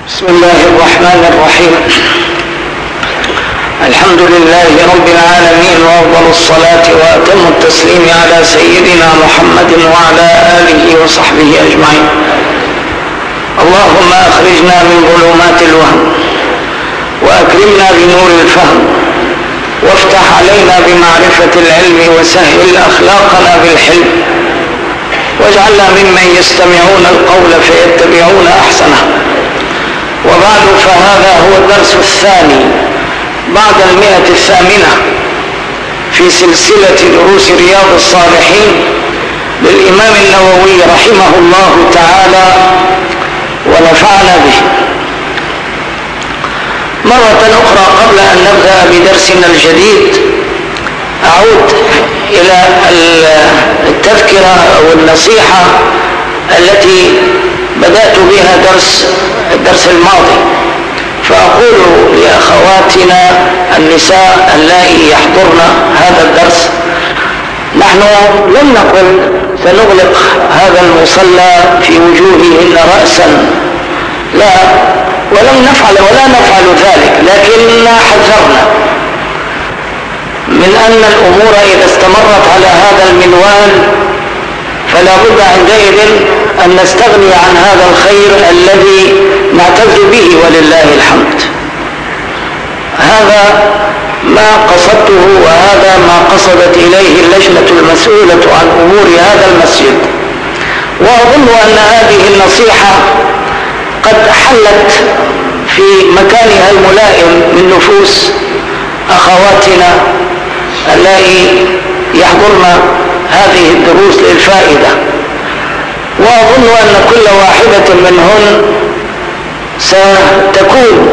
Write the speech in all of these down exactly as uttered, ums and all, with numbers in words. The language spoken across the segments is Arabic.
بسم الله الرحمن الرحيم. الحمد لله رب العالمين، وأفضل الصلاة وأتم التسليم على سيدنا محمد وعلى آله وصحبه أجمعين. اللهم أخرجنا من ظلمات الوهم وأكرمنا بنور الفهم، وافتح علينا بمعرفة العلم، وسهل أخلاقنا بالحلم، واجعلنا ممن يستمعون القول فيتبعون أحسنه. وبعد، فهذا هو الدرس الثاني بعد المئة الثامنة في سلسلة دروس رياض الصالحين للإمام النووي رحمه الله تعالى ونفعنا به. مرة أخرى قبل أن نبدأ بدرسنا الجديد أعود إلى التذكرة أو النصيحة التي بدأت بها درس الدرس الماضي، فأقول لأخواتنا النساء اللائي يحضرن هذا الدرس: نحن لم نقل سنغلق هذا المصلى في وجوههن رأسا، لا، ولم نفعل ولا نفعل ذلك، لكننا حذرنا من أن الأمور إذا استمرت على هذا المنوال فلا بد عندئذ أن نستغني عن هذا الخير الذي نعتز به ولله الحمد. هذا ما قصدته، وهذا ما قصدت إليه اللجنة المسؤولة عن أمور هذا المسجد، وأظن أن هذه النصيحة قد حلت في مكانها الملائم من نفوس أخواتنا اللائي يحضرن هذه الدروس للفائدة، وأظن أن كل واحدة منهن ستكون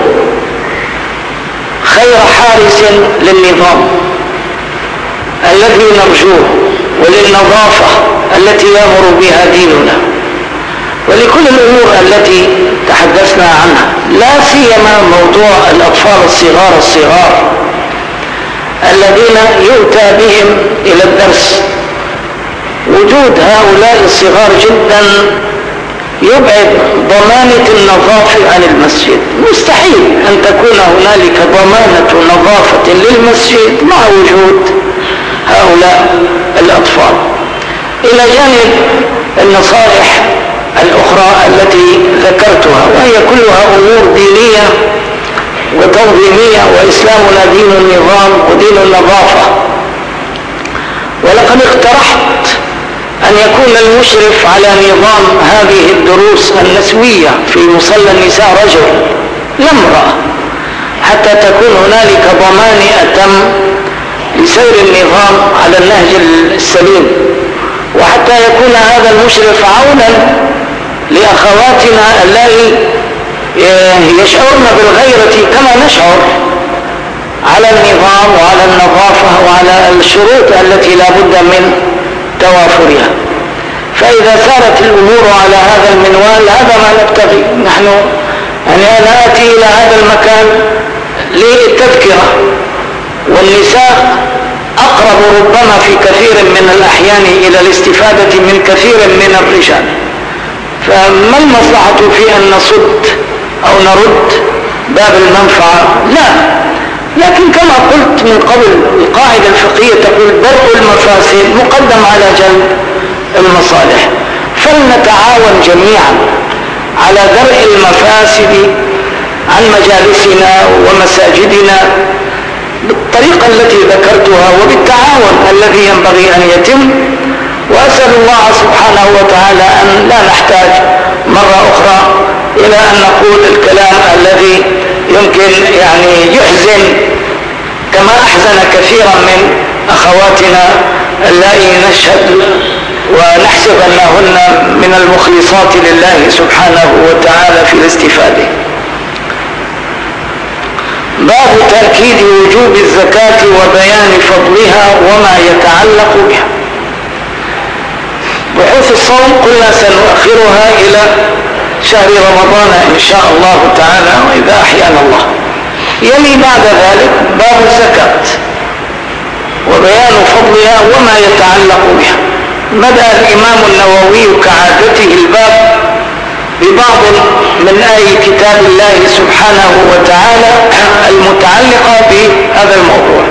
خير حارس للنظام الذي نرجوه، وللنظافة التي يأمر بها ديننا، ولكل الأمور التي تحدثنا عنها، لا سيما موضوع الأطفال الصغار الصغار الذين يؤتى بهم إلى الدرس. وجود هؤلاء الصغار جدا يبعد ضمانة النظافة عن المسجد. مستحيل أن تكون هنالك ضمانة نظافة للمسجد مع وجود هؤلاء الأطفال، إلى جانب النصائح الأخرى التي ذكرتها، وهي كلها أمور دينية وتنظيمية، وإسلامنا دين النظام ودين النظافة. ولقد اقترحت أن يكون المشرف على نظام هذه الدروس النسوية في مصلى النساء رجل لا امرأة، حتى تكون هنالك ضمان أتم لسير النظام على النهج السليم، وحتى يكون هذا المشرف عونا لأخواتنا اللائي يشعرن بالغيرة كما نشعر على النظام وعلى النظافة وعلى الشروط التي لا بد من توافرها. فإذا سارت الأمور على هذا المنوال، هذا ما نبتغي نحن. يعني أنا آتي إلى هذا المكان للتذكرة، والنساء أقرب ربما في كثير من الأحيان إلى الاستفادة من كثير من الرجال، فما المصلحة في أن نصد أو نرد باب المنفعة؟ لا، لكن كما قلت من قبل، القاعدة الفقهية تقول درء المفاسد مقدم على جلب المصالح، فلنتعاون جميعا على درء المفاسد عن مجالسنا ومساجدنا بالطريقة التي ذكرتها، وبالتعاون الذي ينبغي أن يتم. وأسأل الله سبحانه وتعالى أن لا نحتاج مرة أخرى إلى أن نقول الكلام الذي يمكن يعني يحزن كما أحزن كثيرا من أخواتنا اللائي نشهد ونحسب أنهن من المخلصات لله سبحانه وتعالى في الاستفادة. باب تأكيد وجوب الزكاة وبيان فضلها وما يتعلق بها. بحوث الصوم قلنا سنؤخرها إلى شهر رمضان إن شاء الله تعالى، وإذا أحيانا الله. يلي بعد ذلك باب الزكاة وبيان فضلها وما يتعلق بها. بدأ الإمام النووي كعادته الباب ببعض من آي كتاب الله سبحانه وتعالى المتعلقة بهذا الموضوع.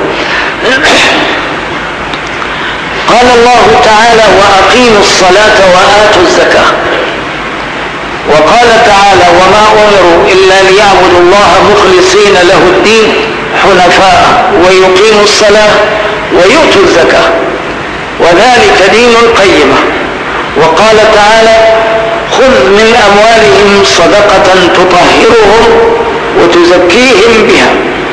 قال الله تعالى: وأقيموا الصلاة وآتوا الزكاة. وقال تعالى: وما أمروا إلا ليعبدوا الله مخلصين له الدين حنفاء ويقيموا الصلاة ويؤتوا الزكاة وذلك دين القيمة. وقال تعالى: خذ من أموالهم صدقة تطهرهم وتزكيهم بها.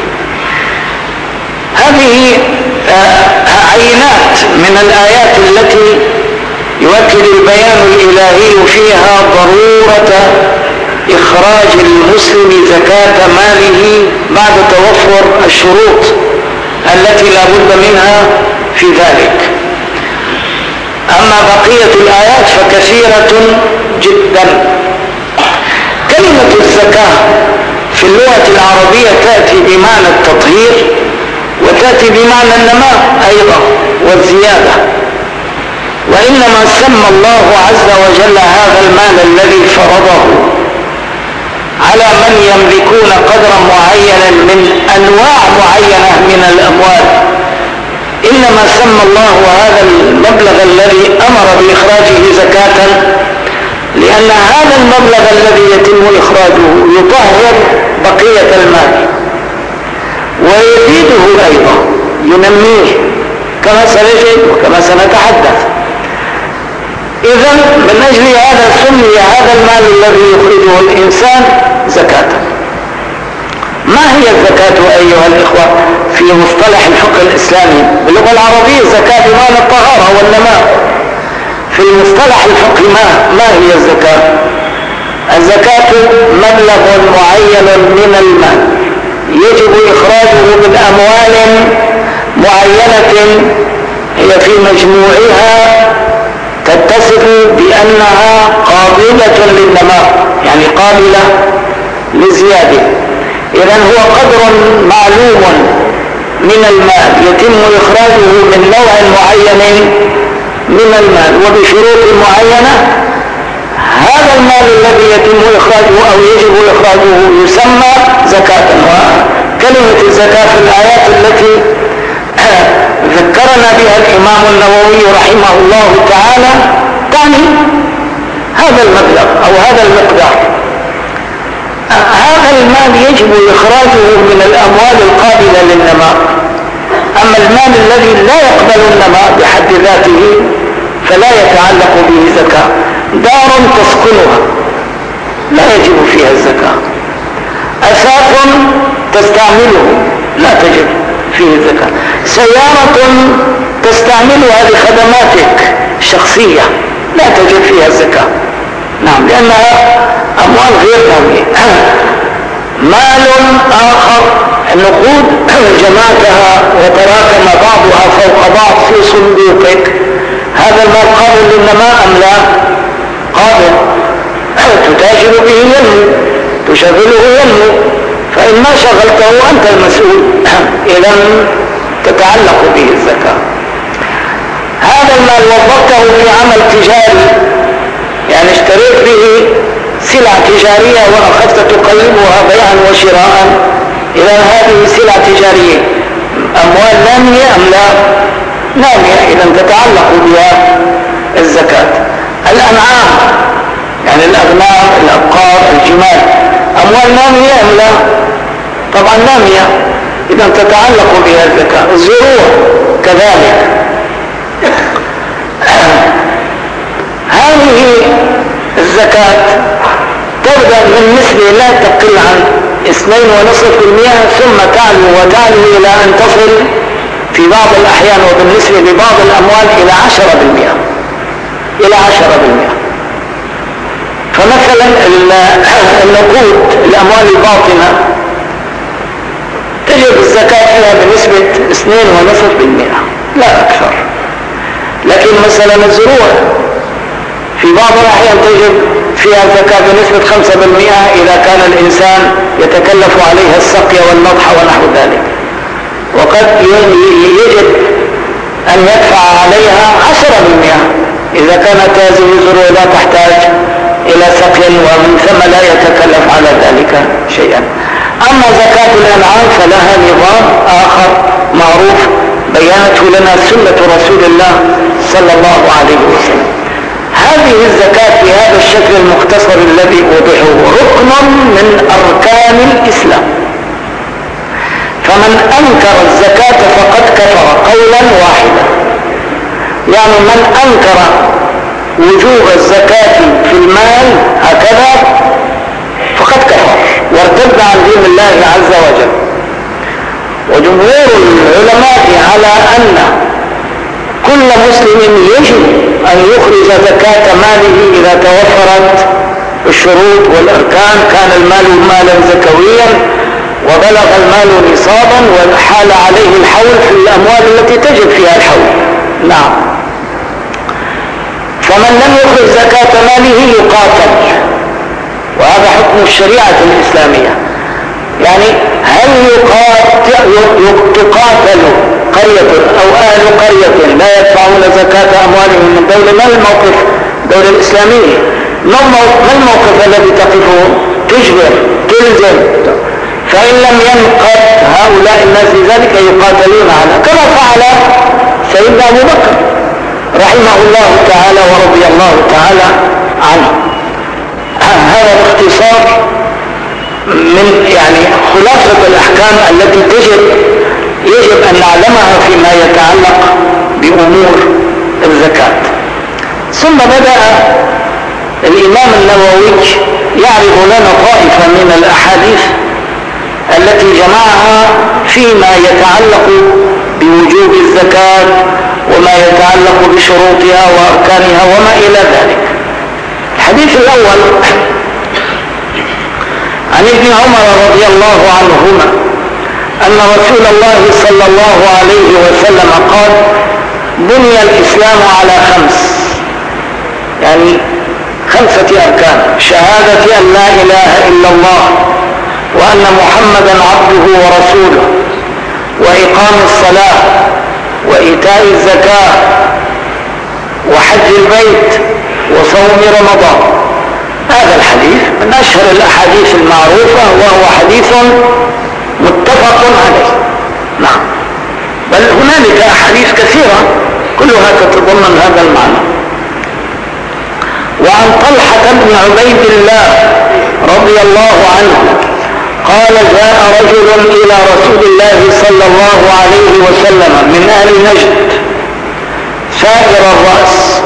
هذه عينات من الآيات التي يؤكد البيان الإلهي فيها ضرورة إخراج المسلم زكاة ماله بعد توفر الشروط التي لا بد منها في ذلك. أما بقية الآيات فكثيرة جدا. كلمة الزكاة في اللغة العربية تأتي بمعنى التطهير وتأتي بمعنى النماء أيضا والزيادة. وإنما سمى الله عز وجل هذا المال الذي فرضه على من يملكون قدرا معينا من أنواع معينة من الأموال، إنما سمى الله هذا المبلغ الذي أمر بإخراجه زكاة لأن هذا المبلغ الذي يتم إخراجه يطهر بقية المال ويزيده أيضا، ينميه كما سنجد وكما سنتحدث. إذن من أجل هذا سمي هذا المال الذي يخرجه الإنسان زكاة. ما هي الزكاة أيها الإخوة في مصطلح الفقه الإسلامي؟ باللغة العربية الزكاة بمعنى الطهارة والنماء. في المصطلح الفقهي ما, ما هي الزكاة؟ الزكاة مبلغ معين من المال يجب إخراجه من أموال معينة هي في مجموعها تتصف بأنها قابلة للنماء، يعني قابلة للزيادة. إذن هو قدر معلوم من المال يتم إخراجه من نوع معين من المال وبشروط معينة. هذا المال الذي يتم إخراجه أو يجب إخراجه يسمى زكاة. وكلمة الزكاة في الآيات التي ذكرنا بها الإمام النووي رحمه الله تعالى تعني هذا المبلغ أو هذا المقدار. هذا المال يجب إخراجه من الأموال القابلة للنماء. أما المال الذي لا يقبل النماء بحد ذاته فلا يتعلق به زكاة. دار تسكنها لا يجب فيها الزكاة. أثاث تستعمله لا تجب فيه الزكاة. سيارة تستعملها لخدماتك الشخصية لا تجب فيها الزكاة. نعم، لأنها أموال غير نامية. مال آخر النقود جمعتها وتراكم بعضها فوق بعض في صندوقك، هذا المال قابل للنماء أم لا؟ قابل. تتاجر به ينمو، تشغله ينمو، فإن ما شغلته أنت المسؤول، إذا تتعلق به الزكاة. هذا المال وظفته في عمل تجاري، يعني اشتريت به سلع تجارية وأخذت تقلبها بيعا وشراء، إذا هذه سلع تجارية أموال نامية أم لا؟ نامية، إذا تتعلق بها الزكاة. الأنعام يعني الأغنام، الأبقار، الجمال، أموال نامية أم لا؟ طبعا نامية، إذا تتعلق بها الزكاة. الزروع كذلك. هذه الزكاة تبدأ من نسبة لا تقل عن اثنين ونصف بالمئة ثم تعلو وتعلو إلى أن تصل في بعض الأحيان وبالنسبة لبعض الأموال إلى عشرة بالمئة إلى عشرة بالمئة. فمثلا النقود، الأموال الباطنة، تجب الزكاة فيها بنسبة اثنين ونصف بالمئة لا أكثر. لكن مثلا الزروع في بعض الأحيان تجب فيها الزكاة بنسبة خمسة بالمئة إذا كان الإنسان يتكلف عليها السقي والنضح ونحو ذلك، وقد يجب أن يدفع عليها عشرة بالمئة إذا كانت هذه الزروع لا تحتاج إلى سقي ومن ثم لا يتكلف على ذلك شيئا. أما زكاة الأنعام فلها نظام آخر معروف بيانته لنا سنة رسول الله صلى الله عليه وسلم. هذه الزكاة في هذا الشكل المختصر الذي وضعه ركن من أركان الإسلام، فمن أنكر الزكاة فقد كفر قولا واحدا. يعني من أنكر وجوب الزكاة في المال هكذا فقد كفر وارتد عن دين الله عز وجل. وجمهور العلماء على أن كل مسلم يجب أن يخرج زكاة ماله إذا توفرت الشروط والأركان، كان المال مالا زكويا وبلغ المال نصابا وحال عليه الحول في الأموال التي تجب فيها الحول. نعم. فمن لم يخرج زكاة ماله يقاتل، وهذا حكم الشريعة الإسلامية. يعني هل يقاتل, تقاتل قرية أو أهل قرية لا يدفعون زكاة أموالهم من دولة؟ ما الموقف الدولة الإسلامية؟ ما الموقف الذي تقفه؟ تجبر، تلزم. فإن لم ينقض هؤلاء الناس لذلك يقاتلون عنها، كما فعل سيدنا أبو بكر رحمه الله تعالى ورضي الله تعالى عنه. هذا باختصار من يعني خلاصة الأحكام التي تجب يجب أن نعلمها فيما يتعلق بأمور الزكاة. ثم بدأ الإمام النووي يعرض لنا طائفة من الأحاديث التي جمعها فيما يتعلق بوجوب الزكاة وما يتعلق بشروطها وأركانها وما إلى ذلك. الحديث الأول عن ابن عمر رضي الله عنهما أن رسول الله صلى الله عليه وسلم قال: بني الإسلام على خمس، يعني خمسة أركان: شهادة أن لا إله إلا الله وأن محمدا عبده ورسوله، وإقام الصلاة، وإيتاء الزكاة، وحج البيت، وصوم رمضان. هذا الحديث من أشهر الأحاديث المعروفة، وهو حديث متفق عليه. نعم، بل هنالك أحاديث كثيرة كلها تتضمن هذا المعنى. وعن طلحة بن عبيد الله رضي الله عنه قال: جاء رجل إلى رسول الله صلى الله عليه وسلم من أهل نجد سائر الرأس،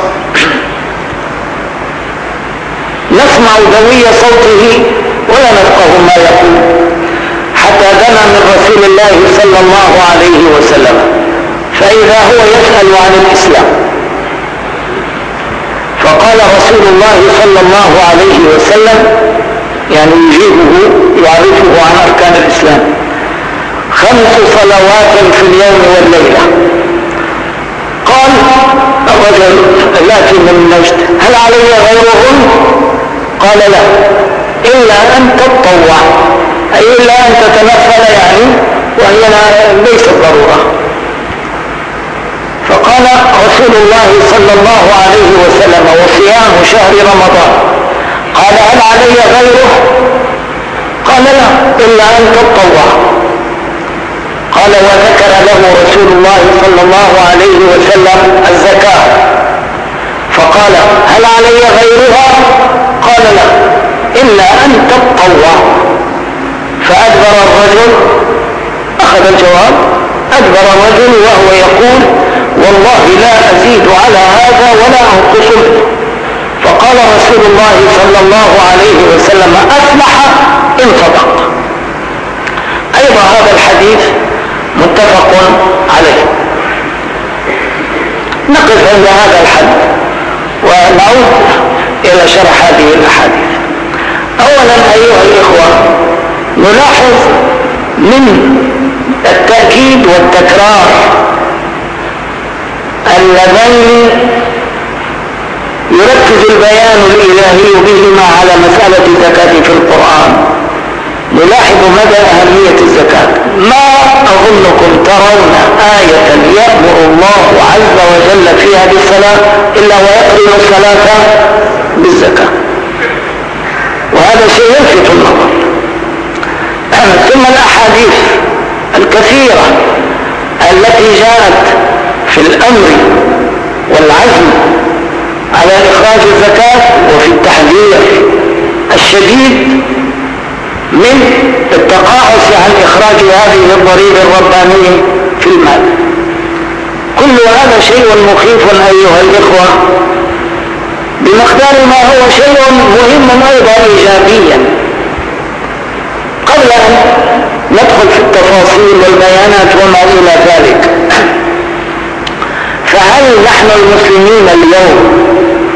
نسمع دوي صوته ولا نفقه ما يقول، حتى دنا من رسول الله صلى الله عليه وسلم، فإذا هو يسأل عن الإسلام، فقال رسول الله صلى الله عليه وسلم، يعني يجيبه يعرفه عن أركان الإسلام: خمس صلوات في اليوم والليلة. قال الرجل الذي من نجد: هل علي غيرهن؟ قال: لا، إلا أن تتطوع، أي إلا أن تتنفل، يعني وهي ليست ضرورة. فقال رسول الله صلى الله عليه وسلم: وصيام شهر رمضان. قال: هل علي غيره؟ قال: لا، إلا أن تتطوع. قال: وذكر له رسول الله صلى الله عليه وسلم الزكاة، فقال: هل علي غيرها؟ قال: لا، إلا أن تتطوع. فأدبر الرجل، أخذ الجواب، أدبر الرجل وهو يقول: والله لا أزيد على هذا ولا أنقص منه. فقال رسول الله صلى الله عليه وسلم: أفلح إن صدق. أيضا هذا الحديث متفق عليه. نقف عند هذا الحد ونعود إلى شرح هذه الأحاديث. أولا أيها الإخوة، نلاحظ من التأكيد والتكرار اللذين يركز البيان الإلهي بهما على مسألة الزكاة في القرآن. نلاحظ مدى أهمية الزكاة. ما أظنكم ترون آية يأمر الله عز وجل فيها بالصلاة إلا ويقرن الصلاة بالزكاة. هذا شيء يلفت النظر. ثم الأحاديث الكثيرة التي جاءت في الأمر والعزم على إخراج الزكاة وفي التحذير الشديد من التقاعس عن إخراج هذه الضريبة الربانية في المال. كل هذا شيء مخيف أيها الإخوة بمقدار ما هو شيء مهم أيضا إيجابيا. قبل أن ندخل في التفاصيل والبيانات وما إلى ذلك، فهل نحن المسلمين اليوم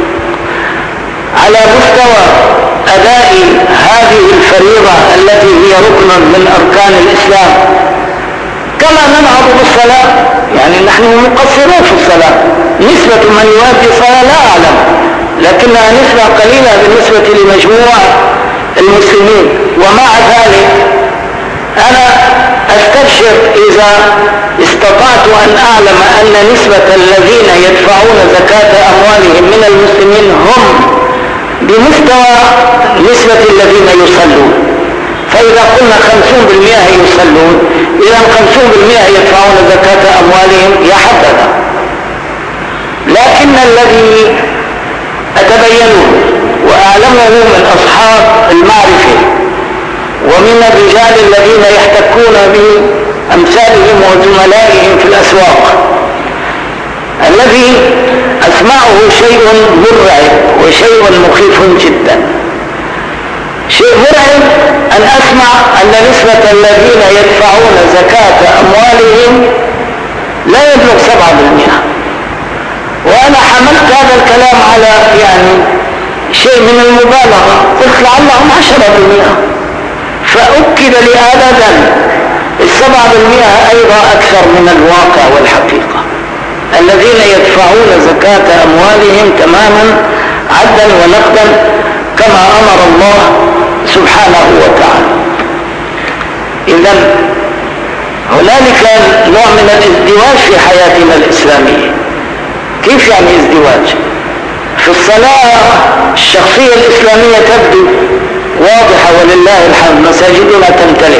على مستوى أداء هذه الفريضة التي هي ركن من أركان الإسلام كما ننهض بالصلاة؟ يعني نحن مقصرون في الصلاة، نسبة من يؤدي الصلاة لا أعلم، لكنها نسبة قليلة بالنسبة لمجموع المسلمين. ومع ذلك أنا أستبشر إذا استطعت أن أعلم أن نسبة الذين يدفعون زكاة أموالهم من المسلمين هم بمستوى نسبة الذين يصلون. فإذا قلنا خمسون بالمئة يصلون، إذا خمسون بالمئة يدفعون زكاة أموالهم، يا حبذا. لكن الذي أتبينه وأعلمه من أصحاب المعرفة ومن الرجال الذين يحتكون بأمثالهم وزملائهم في الأسواق، الذي أسمعه شيء مرعب وشيء مخيف جدا. شيء مرعب أن أسمع أن نسبة الذين يدفعون زكاة أموالهم لا يبلغ سبعة بالمئة، وأنا حملت هذا الكلام على يعني شيء من المبالغة، قلت لعلهم عشرة بالمئة، فأكد لي أبدا السبعة بالمئة أيضا أكثر من الواقع والحقيقة. الذين يدفعون زكاة أموالهم تماما عدا ونقدا كما أمر الله سبحانه وتعالى. إذن هنالك نوع من الازدواج في حياتنا الإسلامية. كيف يعني ازدواج؟ في الصلاة الشخصية الإسلامية تبدو واضحة ولله الحمد، مساجدنا تمتلئ.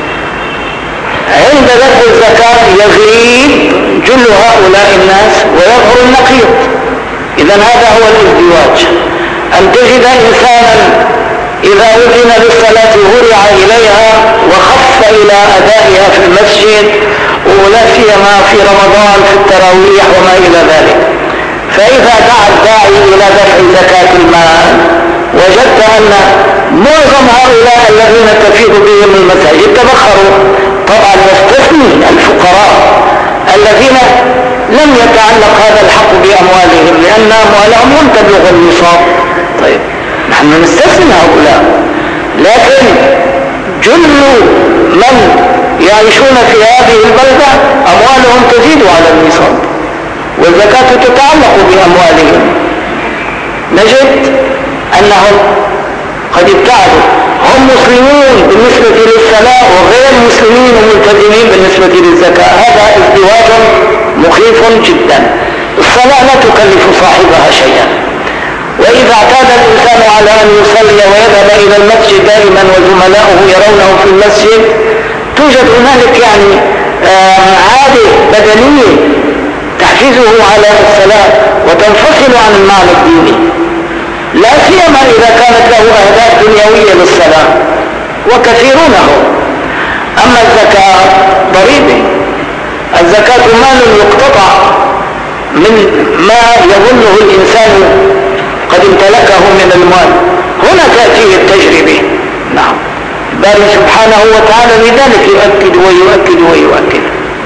عند دفع الزكاة يغيب جل هؤلاء الناس ويظهر النقيض. إذن هذا هو الازدواج، أن تجد إنسانا إذا أذن للصلاة هرع إليها وخف إلى أدائها في المسجد، ولا سيما في رمضان في التراويح وما إلى ذلك. فإذا دعا الداعي إلى دفع زكاة المال وجدت أن معظم هؤلاء الذين تفيض بهم المساجد تبخروا. طبعا يستثني الفقراء الذين لم يتعلق هذا الحق بأموالهم لأن أموالهم لم تبلغ النصاب. طيب نحن نستثني هؤلاء، لكن جل من يعيشون في هذه البلدة أموالهم تزيد على النصاب والزكاة تتعلق بأموالهم. نجد أنهم قد ابتعدوا، هم مسلمون بالنسبة للصلاة وغير مسلمين وملتزمين بالنسبة للزكاة. هذا ازدواج مخيف جدا. الصلاة لا تكلف صاحبها شيئا، وإذا اعتاد الإنسان على أن يصلي ويذهب إلى المسجد دائما وزملاؤه يرونه في المسجد، توجد هنالك يعني عادة بدنية تحفزه على الصلاة وتنفصل عن المعنى الديني، لا سيما إذا كانت له أهداف دنيوية للصلاة، وكثيرون هم. أما الزكاة ضريبة، الزكاة مال يقتطع من ما يظنه الإنسان قد امتلكه من المال، هنا تأتيه التجربة. نعم، بل سبحانه وتعالى لذلك يؤكد ويؤكد ويؤكد.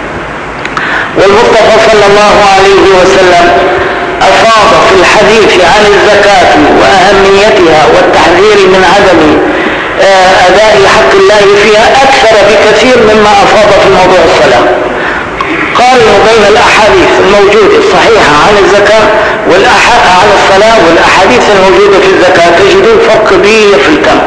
والمصطفى صلى الله عليه وسلم أفاض في الحديث عن الزكاة وأهميتها والتحذير من عدم أداء حق الله فيها أكثر بكثير مما أفاض في موضوع الصلاة. قارنوا بين الأحاديث الموجودة الصحيحة عن الزكاة عن الصلاة والأحاديث الموجودة في الزكاة، تجدون فرق كبير في الكم.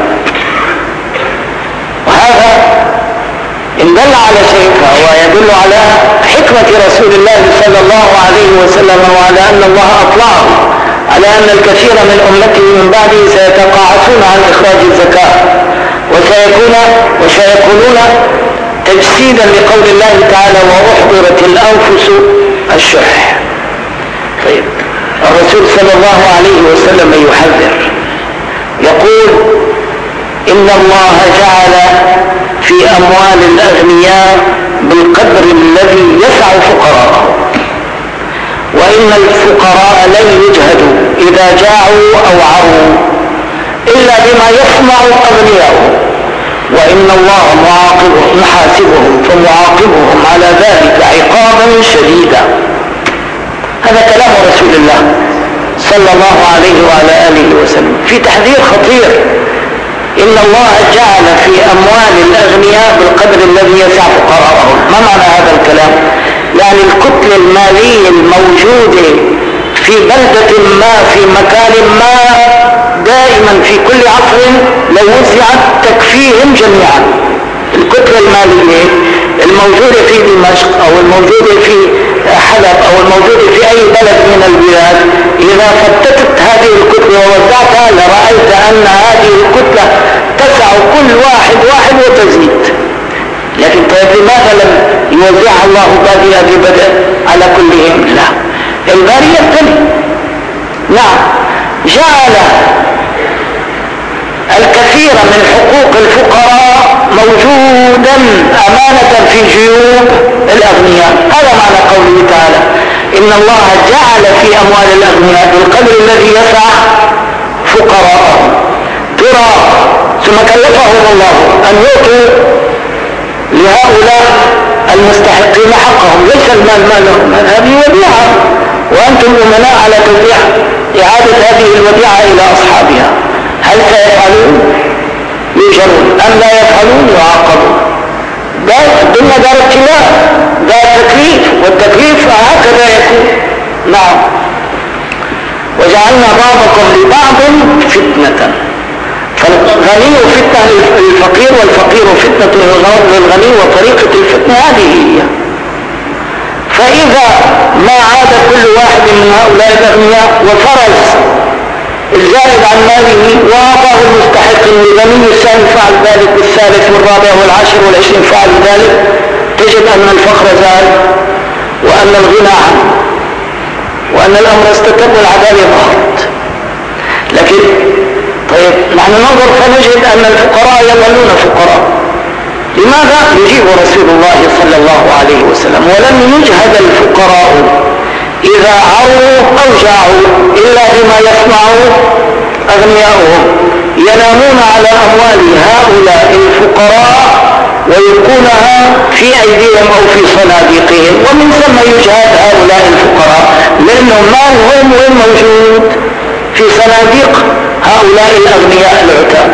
وهذا إن دل على شيء فهو يدل على حكمة رسول الله صلى الله عليه وسلم، وعلى أن الله أطلعه على أن الكثير من أمته من بعده سيتقاعسون عن إخراج الزكاة وسيكون وسيكونون تجسيدا لقول الله تعالى وأحضرت الأنفس الشح. طيب الرسول صلى الله عليه وسلم يحذر يقول إن الله جعل في أموال الأغنياء بالقدر الذي يسع فقراءه، وإن الفقراء لن يجهدوا إذا جاعوا أو عروا إلا بما يصنع أغنياءهم، وإن الله معاقبهم محاسبهم فمعاقبهم على ذلك عقابا شديدا. هذا كلام رسول الله صلى الله عليه وعلى آله وسلم في تحذير خطير. إن الله جعل في أموال الأغنياء بالقدر الذي يسع فقراءهم. ما معنى هذا الكلام؟ يعني الكتلة المالية الموجودة في بلدة ما في مكان ما دائما في كل عصر لو وزعت تكفيهم جميعا. الكتلة المالية الموجودة في دمشق أو الموجودة في حلب أو الموجودة في أي بلد من البلاد، إذا فتتت هذه الكتلة ووزعتها لرأيت أن هذه الكتلة تسع كل واحد واحد وتزيد. لكن طيب لماذا لم يوزعها الله بادئ ببدء على كلهم؟ لا، الباري يبتلي. نعم، جعل الكثير من حقوق الفقراء موجودا أمانة في جيوب الأغنياء. هذا معنى قوله تعالى إن الله جعل في أموال الأغنياء بالقدر الذي يسع فقراءهم. ترى ثم كلفهم الله أن يؤتوا لهؤلاء المستحقين حقهم، ليس المال مالهم، هذه وديعة وأنتم أمناء على توزيع إعادة هذه الوديعة إلى أصحابها. هل سيفعلون؟ يجرون. أم لا يفعلون؟ يعاقبون. الدنيا دار ابتلاء، دار تكليف، والتكليف هكذا يكون. نعم، وجعلنا بعضكم لبعض فتنة، فالغني فتنة للفقير والفقير فتنة للغني، وطريقة الفتنة هذه هي. فإذا ما عاد كل واحد من هؤلاء الأغنياء وفرز الزائد عن ماله وأعطاه المستحق، الغني الثاني فعل ذلك، والثالث والرابع والعاشر والعشرين فعل ذلك، تجد أن الفقر زال وأن الغنى عنه وأن الأمر استتب والعدالة ظهرت. لكن طيب نحن ننظر فنجد أن الفقراء يظلون فقراء. لماذا؟ يجيب رسول الله صلى الله عليه وسلم ولم يجهد الفقراء إذا عروا أو جاعوا إلا بما يصنع أغنياؤهم، ينامون على أموال هؤلاء الفقراء ويلقونها في أيديهم أو في صناديقهم، ومن ثم يجهد هؤلاء الفقراء لأنه مالهم وين موجود؟ في صناديق هؤلاء الأغنياء العتاد.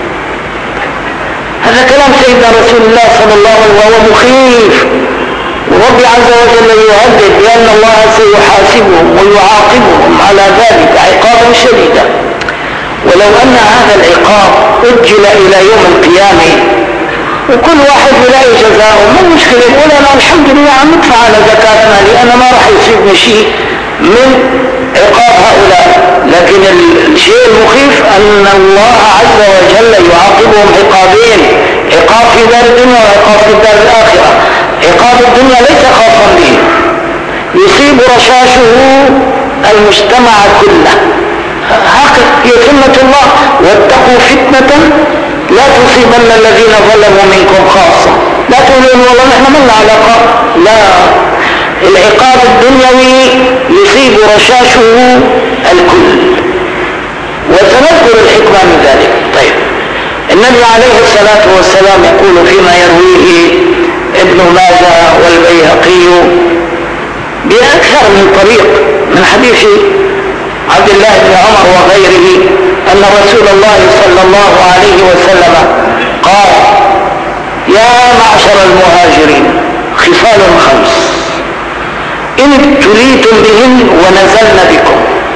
هذا كلام سيدنا رسول الله صلى الله عليه وسلم وهو مخيف، ورب عز وجل يهدد بأن الله سيحاسبهم ويعاقبهم على ذلك عقابا شديدا. ولو أن هذا العقاب أجل إلى يوم القيامة وكل واحد يلاقي جزاؤه، ما المشكلة؟ يقول أنا الحمد لله عم ندفع على زكاتنا لأن ما راح يصيبني شيء من عقاب هؤلاء. لكن الشيء المخيف أن الله عز وجل يعاقبهم عقابين، عقاب في دار الدنيا وعقاب في دار الآخرة. عقاب الدنيا ليس خاصا به، يصيب رشاشه المجتمع كله، هكذا هي سنة الله. واتقوا فتنة لا تصيبن الذين ظلموا منكم خاصة. لا تقولون والله نحن منا علاقة، لا، العقاب الدنيوي يصيب رشاشه الكل، وسنذكر الحكمة من ذلك. طيب النبي عليه الصلاة والسلام يقول فيما يرويه ابن ماجه والبيهقي بأكثر من طريق من حديث عبد الله بن عمر وغيره أن رسول الله صلى الله عليه وسلم قال يا معشر المهاجرين خصال خمس إن ابتليتم بهن ونزلن بكم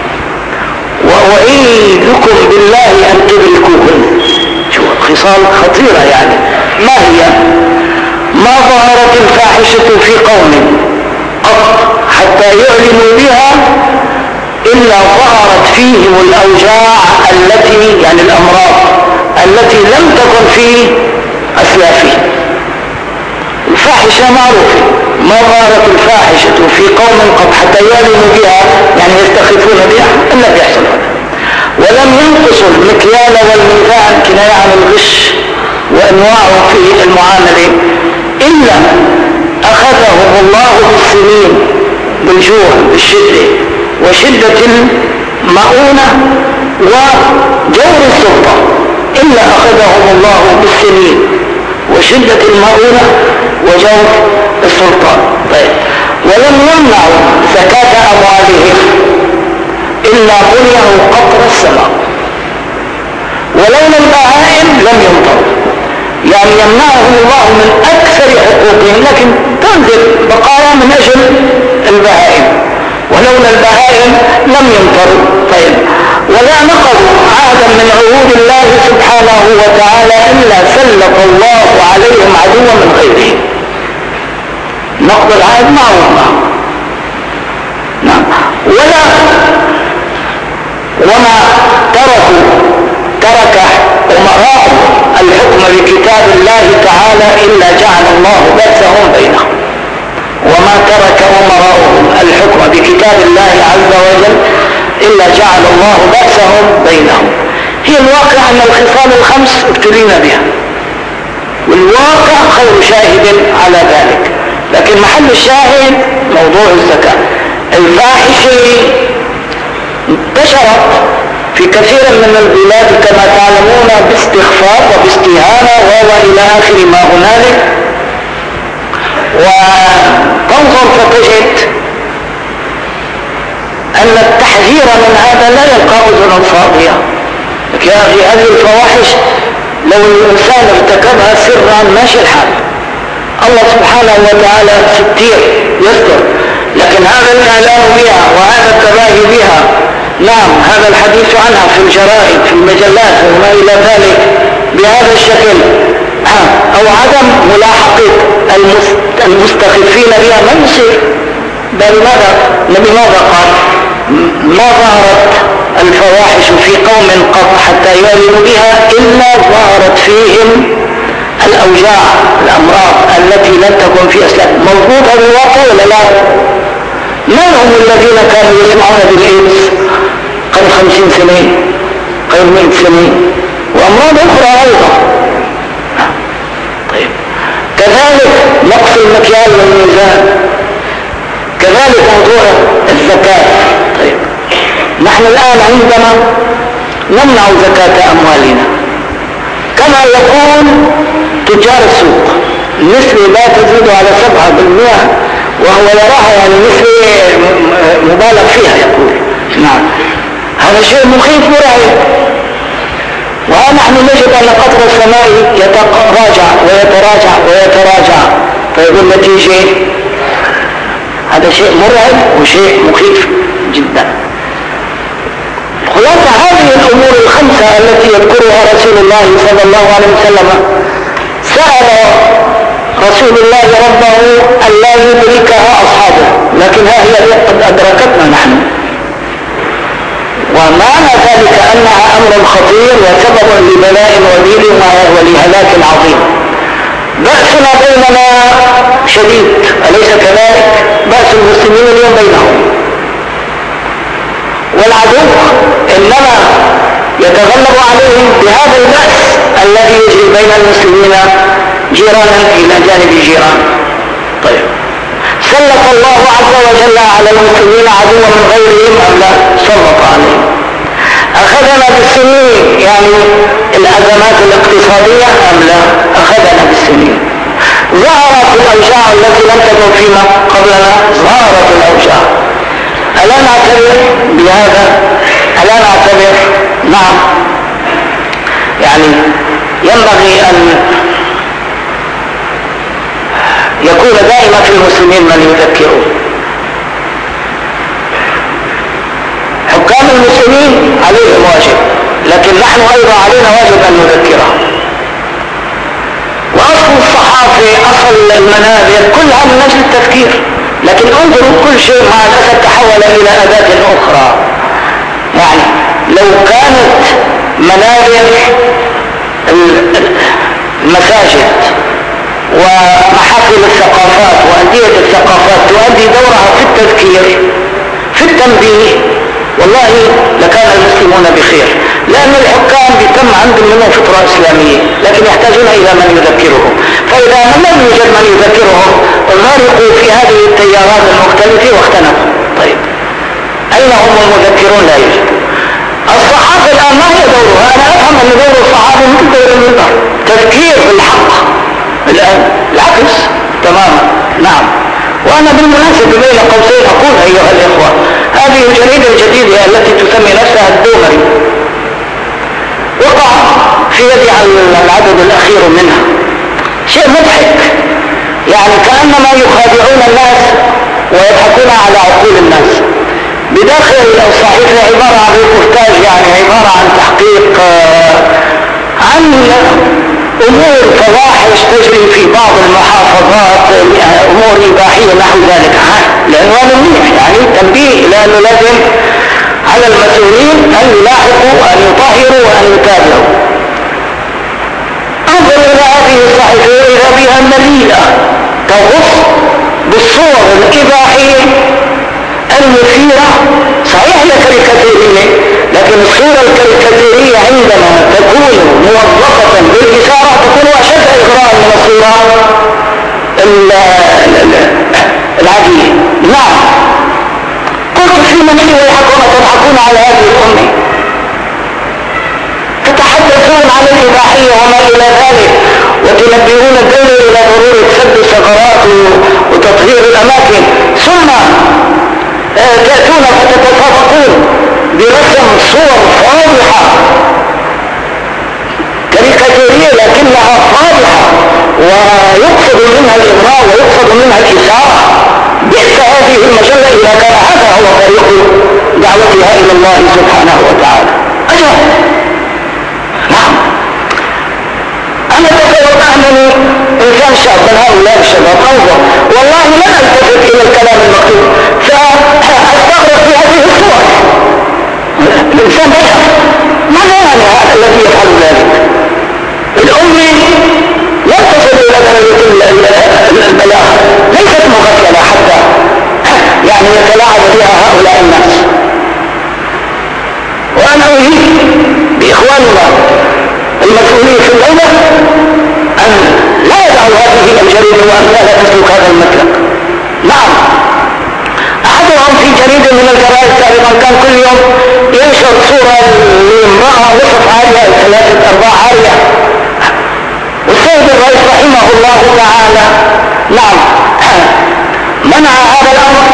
وأعيذكم بالله أن تدركوهن. خصال خطيرة يعني. ما هي؟ ما ظهرت الفاحشة في قوم قط حتى يعلنوا بها إلا ظهرت فيهم الأوجاع التي يعني الأمراض التي لم تكن في أسلافهم. الفاحشة معروفة، ما ظهرت الفاحشة في قوم قد حتى يعلنوا بها يعني يستخفون بها إلا بيحصل هذا. ولم ينقصوا المكيال والميزان كناية عن الغش وأنواعه في المعاملة إلا أخذهم الله بالسنين، بالجوع بالشدة وشدة المؤونة وجور السلطة، إلا أخذهم الله بالسنين وشدة المؤونة وجور السلطان. طيب. ولم يمنعوا زكاة أموالهم إلا منعوا قطر السماء، ولولا البهائم لم يمطروا، يعني يمنعهم الله من أكثر حقوقهم لكن تنزل بقايا من أجل البهائم، ولولا البهائم لم يمطروا. طيب. ولا نقضوا عهدا من عهود الله سبحانه وتعالى إلا سلط الله عليهم عدوا من غيرهم. نقض العهد معه معه. نعم. ولا وما تركوا ترك أمراء الحكم بكتاب الله تعالى إلا جعل الله بأسهم بينهم. وما ترك أمراءهم الحكم بكتاب الله عز وجل إلا جعل الله بأسهم بينهم. هي الواقع أن الخصال الخمس ابتلينا بها، والواقع خير شاهد على ذلك، لكن محل الشاهد موضوع الزكاة. الفاحشة انتشرت في كثير من البلاد كما تعلمون باستخفاف وباستهانة وإلى آخر ما هنالك، وتنظر فتجد أن التحذير من هذا لا يلقى أذنا صاغية. يا أخي هذه الفواحش لو الإنسان ارتكبها سرا ماشي الحال، الله سبحانه وتعالى ستير يستر، لكن هذا الإعلان بها وهذا التباهي بها، نعم هذا الحديث عنها في الجرائد في المجلات وما إلى ذلك بهذا الشكل، أو عدم ملاحقة المستخفين بها ما يصير. بل ماذا لماذا قال ما ظهرت الفواحش في قوم قط حتى يعلنوا بها إلا ظهرت فيهم الأوجاع الأمراض التي لم تكن في أسلاف. موجود هذا الواقع ولا لا؟ من هم الذين كانوا يسمعون بالإيدز قبل خمسين سنة قبل مئة سنة وأمراض أخرى أيضا؟ طيب. كذلك نقص المكيال والميزان، كذلك موضوع الزكاة. طيب. نحن الآن عندما نمنع زكاة أموالنا كما يقول تجار السوق النسبة لا تزيد على سبعة بالمئة، وهو يراها يعني نسبة مبالغ فيها يقول. نعم هذا شيء مخيف مرعب، ونحن نجد أن قطر السماء يتراجع ويتراجع ويتراجع. طيب النتيجة هذا شيء مرعب وشيء مخيف جدا. خلاصة هذه الأمور الخمسة التي يذكرها رسول الله صلى الله عليه وسلم، سأل رسول الله ربه ألا يدركها أصحابه، لكنها هي قد أدركتنا نحن، ومعنى ذلك أنها أمر خطير وسبب لبلاء وبيل ولهلاك عظيم. بأسنا بيننا شديد أليس كذلك؟ بأس المسلمين اليوم بينهم، والعدو إنما يتغلب عليهم بهذا البأس الذي يجري بين المسلمين جيرانا إلى جانب جيران. طيب. سلط الله عز وجل على المسلمين عدوا من غيرهم أم لا؟ سلط عليهم. أخذنا بالسنين يعني الأزمات الاقتصادية أم لا؟ أخذنا بالسنين. ظهرت الأوجاع التي لم تكن فيما قبلنا، ظهرت الأوجاع. ألا نعتبر بهذا؟ ألا نعتبر؟ نعم. يعني ينبغي أن يكون دائما في المسلمين من يذكروا. حكام المسلمين عليهم واجب، لكن نحن أيضا علينا واجب أن نذكرهم. وأصل الصحافة أصل المنابر كلها من أجل التذكير، لكن انظروا كل شيء مع الأسف تحول إلى أداة أخرى يعني لو كانت منابر المساجد ومحافل الثقافات وأندية الثقافات تؤدي دورها في التذكير في التنبيه، والله لكان المسلمون بخير، لأن الحكام بيتم عندهم منهم فطرة إسلامية، لكن يحتاجون إلى من يذكرهم، فإذا لم يوجد من يذكرهم غرقوا في هذه التيارات المختلفة واختنقوا. طيب أين هم المذكرون؟ لا يوجد. الصحابة الآن ما هي دورها؟ أنا أفهم أن دور الصحابة مثل دور المنبر، تذكير بالحق. الآن العكس تماما. نعم. وأنا بالمناسبة بين قوسين أقول أيها الإخوة، هذه الجريدة الجديدة التي تسمي نفسها الدومري وقع في يدي العدد الأخير منها شيء مضحك، يعني كأنما يخادعون الناس ويضحكون على عقول الناس. بداخل الصحيفة عبارة عن ريبورتاج، يعني عبارة عن تحقيق عن أمور فواحش تجري في بعض المحافظات، أمور إباحية نحو ذلك، لعنوان منيح، يعني تنبيه لأنه لازم على المسؤولين أن يلاحقوا وأن يطهروا وأن يتابعوا. انظر إلى هذه الصحيفة إذا بها مليئة تغص بالصور الإباحية المثيرة، صحيح هي كاريكاتيرية، لكن الصورة الكاريكاتيرية عندما تكون موظفة بالإثارة تكون أشد إغراء من الصورة العادية. نعم. قلت في مني ويحكم تضحكون على هذه الأمة، تتحدثون عن الإباحية وما إلى ذلك، وتنبهون الدولة إلى ضرورة سد الثغرات وتطهير الأماكن، ثم تأتون فتتفاقون برسم صور فاضحة كاريكاتيرية لكنها فاضحة ويقصد منها الإغراء ويقصد منها الإثارة. بئس هذه المجلة إذا كان هذا هو طريق دعوتها إلى الله سبحانه وتعالى. أجل. نعم. أنا أتصور أنني إنسان شاب من هؤلاء الشباب، أنظر والله لا ألتفت إلى الكلام المكتوب فأستغرق في هذه الصور. الإنسان بشر، ماذا يعني هذا الذي يفعل ذلك؟ الأمة لا تصل إلى درجة البلاغة، ليست مغفلة حتى يعني يتلاعب بها هؤلاء الناس. وأنا أريد بإخواننا المسؤولين في الدولة أن لا يدعوا هذه الجريدة وأمثالها تسلك هذا المسلك. نعم. أحدهم في جريدة من الجرائد سابقا كان كل يوم ينشر صورة لامرأة نصف عارية ثلاثة أرباع عارية، والسيد الرئيس رحمه الله تعالى نعم منع هذا الأمر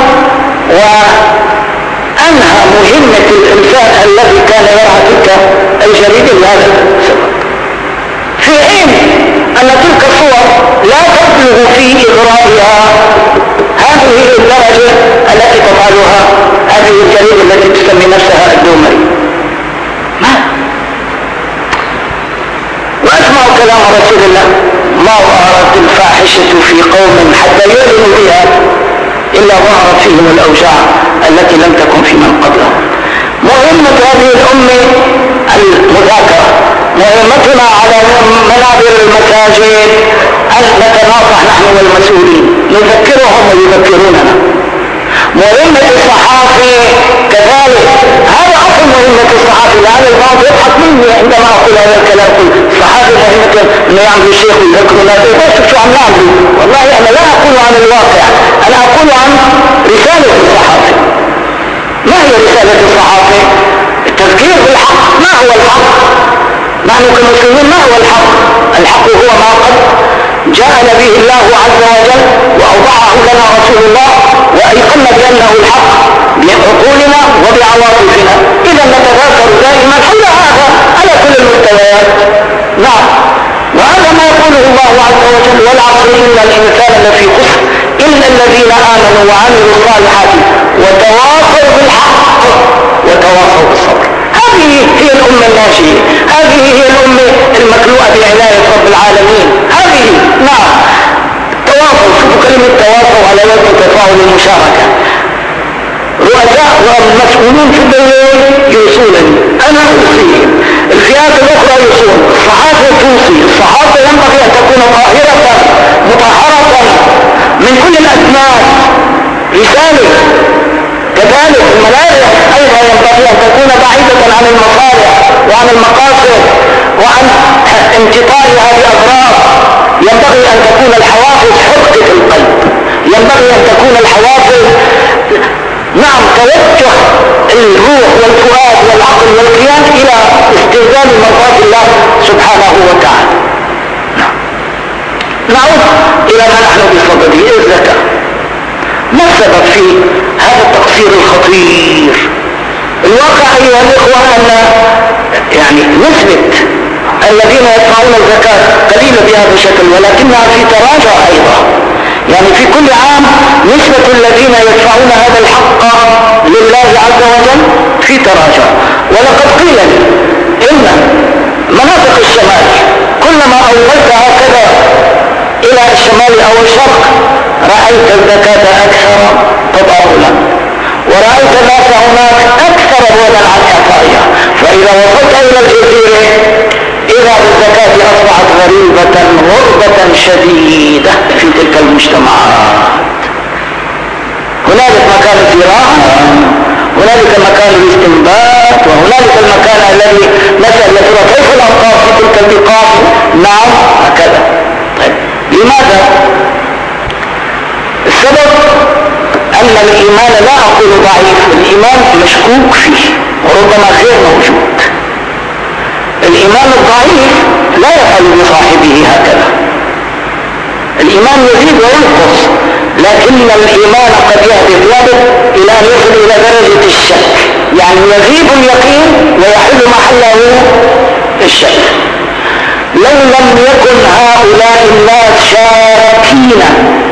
وأنهى مهمة الإنسان الذي كان يرعى تلك الجريدة لهذا السبب، في حين أن تلك الصور لا تبلغ في إغرائها هذه الدرجة التي تفعلها هذه الجريدة التي تسمي نفسها الدومري. ما وأسمع كلام رسول الله: ما ظهرت الفاحشة في قوم حتى يؤمنوا بها إلا ظهرت فيهم الأوجاع التي لم تكن في من قبلهم. مهمة هذه الأمة المذاكرة، مهمتنا على منابر المساجد أن نتناصح نحن والمسؤولين، نذكرهم ويذكروننا. مهمة الصحافة كذلك، هذا أصل مهمة الصحافة، لأن البعض يضحك مني عندما أقول هذا الكلام. الصحافة مهمته أنه يعملوا الشيخ ويذكرنا، شوف شو عم نعمل. والله أنا لا أقول عن الواقع، أنا أقول عن رسالة الصحافة. ما هي رسالة الصحافة؟ التذكير بالحق. ما هو الحق؟ نحن كمسلمين ما هو الحق؟ الحق هو ما قد جاءنا به الله عز وجل وأوضعه لنا رسول الله وأيقنا بأنه الحق بعقولنا وبعواطفنا. إذا نتذاكر دائما حول هذا على كل المستويات. نعم. وهذا ما يقوله الله عز وجل: والعصر إن الإنسان لفي خسر إلا الذين آمنوا وعملوا الصالحات وتواصوا بالحق وتواصوا بالصبر. هذه هي الأمة الناجية، هذه هي الأمة المكلوءة بعناية رب العالمين. هذه نعم. تواصل، شوفوا كلمة تواصل على وزن تفاعل المشاركة. الرؤساء والمسؤولون في الدولة يوصون، أنا أوصي، الفئات الأخرى يوصون، الصحافة توصي، الصحافة ينبغي أن تكون طاهرة مطهرة من كل الأسنان. رسالة كذلك الملاذ أيضا ينبغي أن تكون بعيدة عن المصالح وعن المقاصد وعن امتطائها بأغراض. ينبغي أن تكون الحوافز حرقة القلب، ينبغي أن تكون الحوافز نعم توجه الروح والفؤاد والعقل والكيان إلى استخدام مرضات الله سبحانه وتعالى. نعم. نعود إلى ما نحن بصدده، الزكاة. ما السبب في هذا التقصير الخطير؟ الواقع أيها الإخوة أن يعني نسبة الذين يدفعون الزكاة قليلة بهذا الشكل، ولكنها في تراجع أيضا. يعني في كل عام نسبة الذين يدفعون هذا الحق لله عز وجل في تراجع. ولقد قيل لي إن مناطق الشمال كلما أولت هكذا إلى الشمال أو الشرق رأيت الزكاة أكثر تضاؤلا، ورأيت الناس هناك أكثر بعدا عن إعطائها. فإذا وصلت إلى الجزيرة إذا الزكاة أصبحت غريبة غربة شديدة في تلك المجتمعات. هنالك مكان الزراعة، هنالك مكان الاستنبات، وهنالك المكان الذي نسأل يترى كيف الأمطار في تلك البقاع. نعم هكذا. طيب لماذا؟ السبب أن الإيمان لا أقول ضعيف، الإيمان مشكوك فيه وربما غير موجود. الإيمان الضعيف لا يفعل بصاحبه هكذا. الإيمان يزيد وينقص، لكن الإيمان قد يهدف إلى أن يصل إلى درجة الشك، يعني يزيد اليقين ويحل محله الشك. لو لم يكن هؤلاء الناس شاكين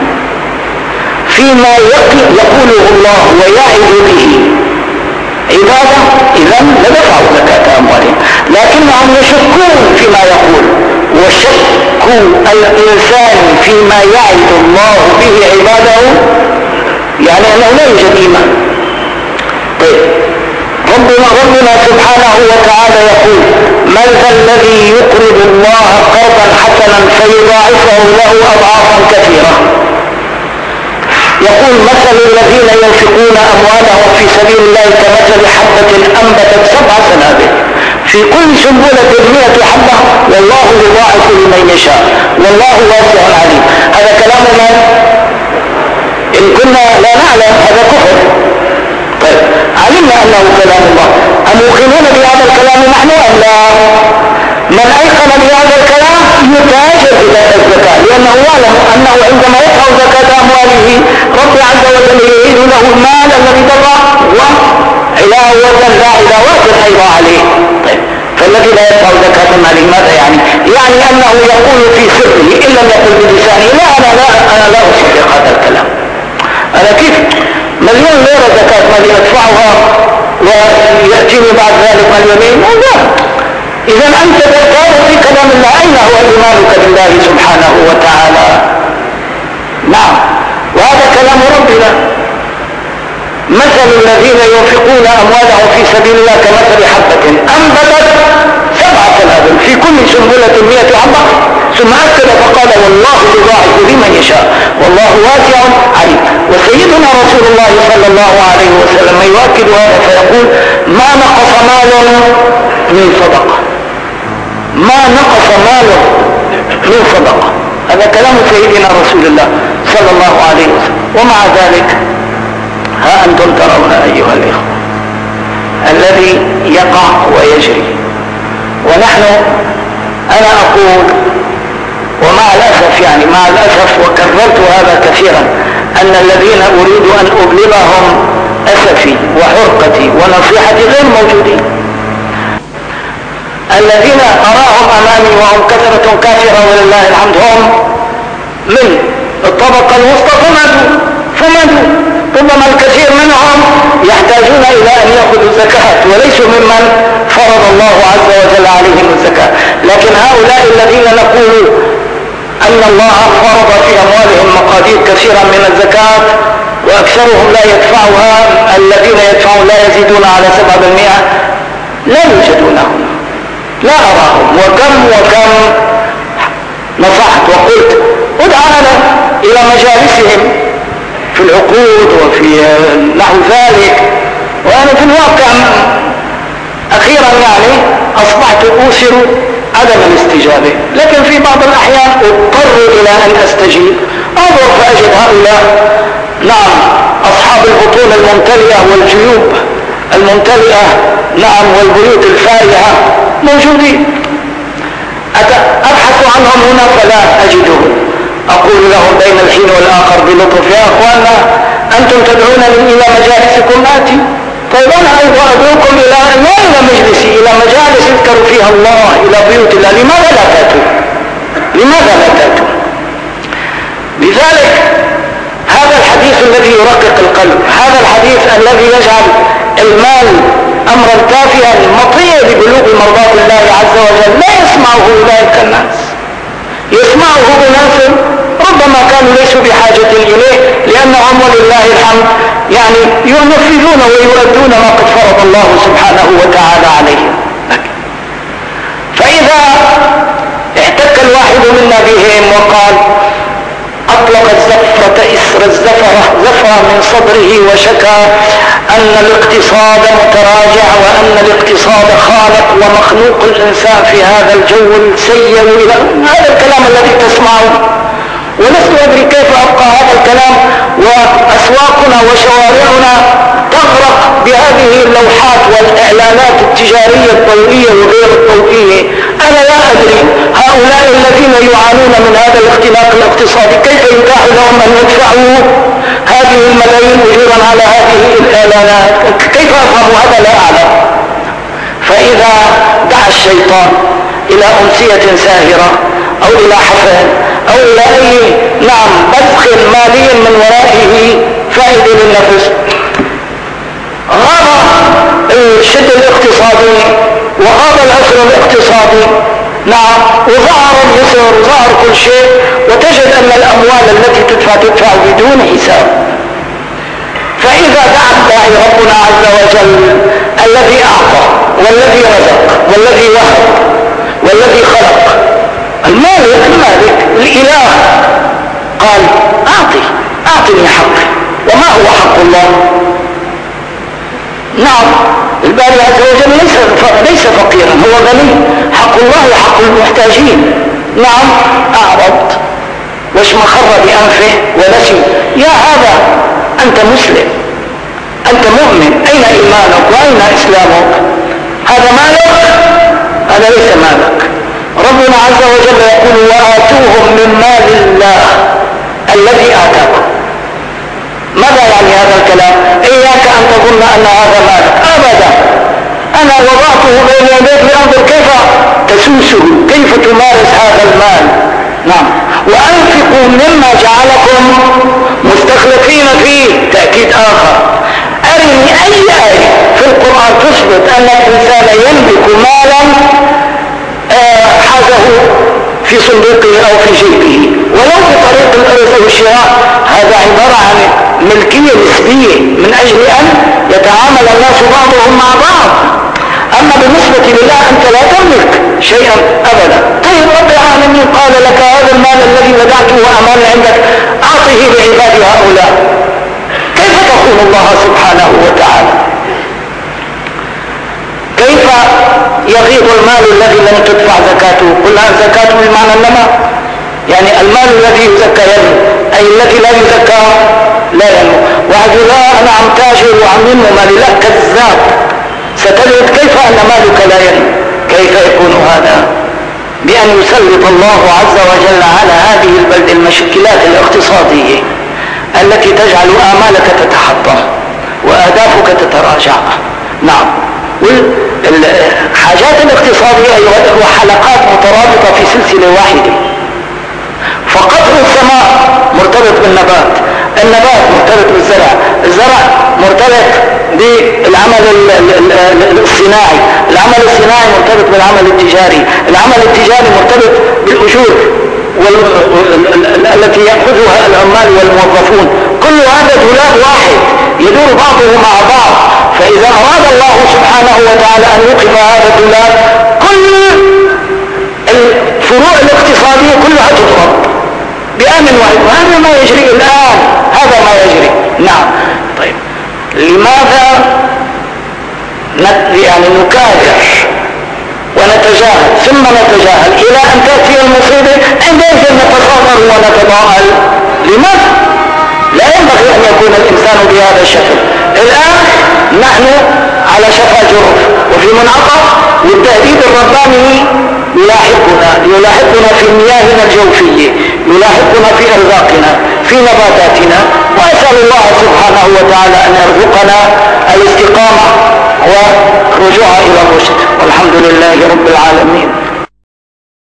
فيما يقوله الله ويعظ به عبادة إذن لدفعوا زكاة أموالهم، لكنهم يشكون فيما يقول. وشك الإنسان فيما يعظ الله به عباده يعني أنه لا يوجد إيمان. طيب ربنا, ربنا سبحانه وتعالى يقول: من ذا الذي يقرض الله قرضا حسنا فيضاعفه له أضعافا كثيرة. يقول: مثل الذين ينفقون أموالهم في سبيل الله كمثل حبة أنبتت سبع سنابل في كل سنبلة مئة حبة والله يضاعف لمن يشاء والله واسع عليم. هذا كلام من؟ إن كنا لا نعلم هذا كفر. طيب علمنا أنه كلام الله، أم يوقنون بهذا الكلام نحن أم لا؟ من أيقن بهذا الكلام يتاجر بذات الزكاة، لأنه يعلم أنه عندما يدفع زكاة أمواله رب عز وجل يعيد له المال الذي دفع وعلاوة لا علاوات أيضا عليه. طيب فالذي لا يدفع زكاة ماله ماذا يعني؟ يعني أنه يقول في سره إن لم يقل بلسانه: لا أنا لا أنا لا أصدق هذا الكلام. أنا كيف مليون ليرة زكاة مالي أدفعها ويأتيني بعد ذلك مليونين؟ لا. إذا أنت تقال في كلام الله أين هو إيمانك بالله سبحانه وتعالى؟ نعم، وهذا كلام ربنا: مثل الذين ينفقون أموالهم في سبيل الله كمثل حبة أنبتت سبع سنابل في كل سنبلة مئة حبة ثم أكد فقال: والله يضاعف لمن يشاء والله واسع عليم. وسيدنا رسول الله صلى الله عليه وسلم يؤكد هذا فيقول: ما نقص مال من صدقة، ما نقص مال من صدقة. هذا كلام سيدنا رسول الله صلى الله عليه وسلم. ومع ذلك ها أنتم ترون أيها الإخوة الذي يقع ويجري. ونحن أنا أقول ومع الأسف يعني مع الأسف وكررت هذا كثيرا أن الذين أريد أن أبلغهم أسفي وحرقتي ونصيحتي غير موجودين. الذين أراهم أمامي وهم كثرة كافرة ولله الحمد هم من الطبقة الوسطى فمدوا فمدوا ربما الكثير منهم يحتاجون إلى أن يأخذوا الزكاة وليسوا ممن فرض الله عز وجل عليهم الزكاة. لكن هؤلاء الذين نقول أن الله فرض في أموالهم مقادير كثيرا من الزكاة وأكثرهم لا يدفعها، الذين يدفعون لا يزيدون على سبعة بالمئة، لا يوجدون هنا، لا أراهم. وكم وكم نصحت وقلت ادعانا إلى مجالسهم في العقود وفي نحو ذلك، وأنا في الواقع أخيرا يعني أصبحت أوثر عدم الاستجابة، لكن في بعض الأحيان أضطر إلى أن أستجيب. أنظر فأجد هؤلاء نعم أصحاب البطون الممتلئة والجيوب الممتلئة نعم والبيوت الفارهة موجودين، أبحث عنهم هنا فلا أجدهم. أقول لهم بين الحين والآخر بلطف يا أخوانا أنتم تدعونني إلى مجالسكم آتي، طيب أنا أيضا أدعوكم إلى لا إلى مجلسي، إلى مجالس يذكر فيها الله، إلى بيوت الله، لماذا لا تأتوا؟ لماذا لا تأتوا؟ لذلك هذا الحديث الذي يرقق القلب، هذا الحديث الذي يجعل المال أمرا تافها مطيع لبلوغ مرضات الله عز وجل لا يسمعه أولئك الناس، يسمعه بناس ربما كانوا ليسوا بحاجة إليه، لأنهم ولله الحمد يعني ينفذون ويؤدون ما قد فرض الله سبحانه وتعالى عليهم. فإذا احتك الواحد منا بهم وقال أطلق الزفرة إسر الزفرة زفرة من صدره وشكى أن الاقتصاد متراجع وأن الاقتصاد خالق ومخلوق الإنسان في هذا الجو السيء إلى هذا الكلام الذي تسمعه، ولست أدري كيف أبقى هذا الكلام وأسواقنا وشوارعنا تغرق بهذه اللوحات والإعلانات التجارية الضوئية وغير الضوئية. أنا لا أدري هؤلاء الذين يعانون من هذا الاختلاق الاقتصادي كيف يتاح لهم أن يدفعوا هذه الملايين أجورا على هذه الإعلانات، كيف أفهم هذا لا أعلم. فإذا دعا الشيطان إلى أمسية ساهرة أو إلى حفل أو إلى أي نعم بذخ مالي من ورائه فائدة للنفس، غاب الشد الاقتصادي وغاب العسر الاقتصادي نعم وظهر اليسر وظهر كل شيء، وتجد أن الأموال التي تدفع تدفع بدون حساب. فإذا دعا الداعي ربنا عز وجل الذي أعطى والذي رزق والذي وهب والذي خلق المالك المالك الإله قال أعطي أعطني حقي. وما هو حق الله؟ نعم الباري عز وجل ليس ليس فقيرا، هو غني. حق الله حق المحتاجين. نعم أعرض واشمخر بأنفه ونسي. يا هذا أنت مسلم، أنت مؤمن، أين إيمانك وأين إسلامك؟ هذا مالك؟ هذا ليس مالك. ربنا عز وجل يقول وآتوهم من مال الله الذي آتاكم. ماذا يعني هذا الكلام؟ إياك أن تظن أن هذا مالك أبدا. أنا وضعته بين يديك لأنظر كيف تسوسه، كيف تمارس هذا المال. نعم وأنفقوا مما جعلكم مستخلفين فيه. تأكيد آخر، أرني أي آية في القرآن تثبت أن الإنسان يملك مالا حازه في صندوقه أو في جيبه ولو بطريق الإرث أو الشراء. هذا عبارة عن ملكية نسبية من أجل أن يتعامل الناس بعضهم مع بعض. أما بالنسبة لله أنت لا تملك شيئا أبدا. طيب رب العالمين قال لك هذا المال الذي ودعته أمام عندك أعطه لعباد هؤلاء، كيف تخون الله سبحانه وتعالى؟ كيف يغيض المال الذي لم تدفع زكاته؟ قلنا زكاته بمعنى النماء، يعني المال الذي يزكى ينمو، أي الذي لا يزكى لا ينمو. واحد لا أنا عم تاجر وعم ينمو مالي، لا كذاب. ستجد كيف أن مالك لا ينمو. كيف يكون هذا؟ بأن يسلط الله عز وجل على هذه البلد المشكلات الاقتصادية التي تجعل آمالك تتحطم وأهدافك تتراجع. نعم والحاجات الاقتصادية أيها الأخوة حلقات مترابطة في سلسلة واحدة. فقطر السماء مرتبط بالنبات، النبات مرتبط بالزرع، الزرع مرتبط بالعمل الصناعي، العمل الصناعي مرتبط بالعمل التجاري، العمل التجاري مرتبط بالأجور التي يأخذها العمال والموظفون. كل هذا دولاب واحد يدور بعضه مع بعض. فإذا أراد الله سبحانه وتعالى أن يوقف هذا الدولاب كل الفروع الاقتصادية كلها تضرب بآن واحد، وهذا ما يجري الآن، هذا ما يجري. نعم. طيب لماذا يعني نكابر ونتجاهل ثم نتجاهل إلى أن تأتي المصيبة عندئذ نتصغر ونتضاءل؟ لماذا؟ لا ينبغي أن يكون الإنسان بهذا الشكل. الآن نحن على شفا جرف وفي منعطف، والتهديد الرباني يلاحقنا يلاحقنا في مياهنا الجوفية، يلاحقنا في أرزاقنا، في نباتاتنا. وأسأل الله سبحانه وتعالى أن يرزقنا الاستقامة والرجوع إلى الرشد، والحمد لله رب العالمين.